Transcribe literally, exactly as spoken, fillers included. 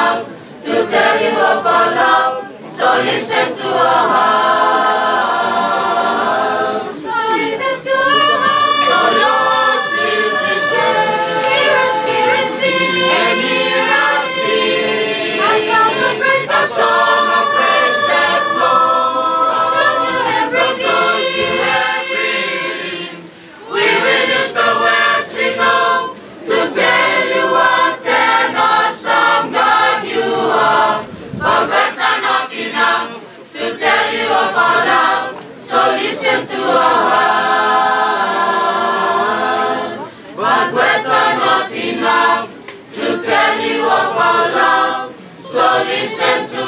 enough to tell you of our love, so listen to our hearts. So listen to our hearts. Oh Lord, please listen. Hear our spirit sing, and hear us sing. A song of praise, a song of praise that flows from those who have breathed. We will use the words we know to tell you what an awesome God you are. But words are not enough to tell you of our love, so listen to our hearts. But words are not enough to tell you of our love, so listen to